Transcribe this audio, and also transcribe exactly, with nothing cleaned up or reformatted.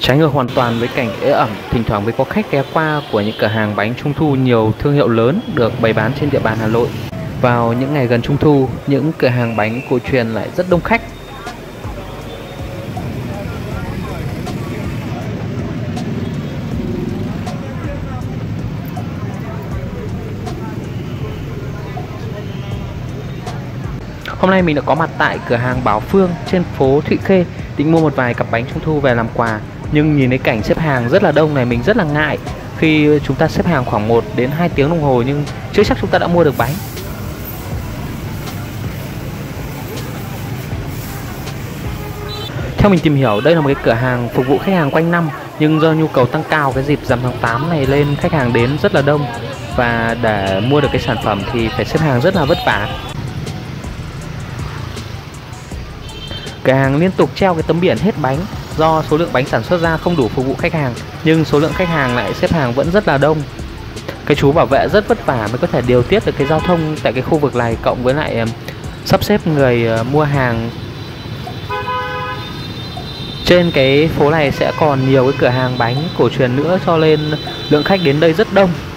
Trái ngược hoàn toàn với cảnh ế ẩm thỉnh thoảng mới có khách ghé qua của những cửa hàng bánh trung thu nhiều thương hiệu lớn được bày bán trên địa bàn Hà Nội. Vào những ngày gần Trung thu, những cửa hàng bánh cổ truyền lại rất đông khách. Hôm nay mình đã có mặt tại cửa hàng Bảo Phương trên phố Thụy Kê, định mua một vài cặp bánh trung thu về làm quà. Nhưng nhìn thấy cảnh xếp hàng rất là đông này, mình rất là ngại khi chúng ta xếp hàng khoảng một đến hai tiếng đồng hồ nhưng chưa chắc chúng ta đã mua được bánh. Theo mình tìm hiểu, đây là một cái cửa hàng phục vụ khách hàng quanh năm, nhưng do nhu cầu tăng cao cái dịp rằm tháng tám này lên, khách hàng đến rất là đông và để mua được cái sản phẩm thì phải xếp hàng rất là vất vả. Cửa hàng liên tục treo cái tấm biển hết bánh do số lượng bánh sản xuất ra không đủ phục vụ khách hàng, nhưng số lượng khách hàng lại xếp hàng vẫn rất là đông. Cái chú bảo vệ rất vất vả mới có thể điều tiết được cái giao thông tại cái khu vực này, cộng với lại sắp xếp người mua hàng. Trên cái phố này sẽ còn nhiều cái cửa hàng bánh cổ truyền nữa, cho nên lượng khách đến đây rất đông.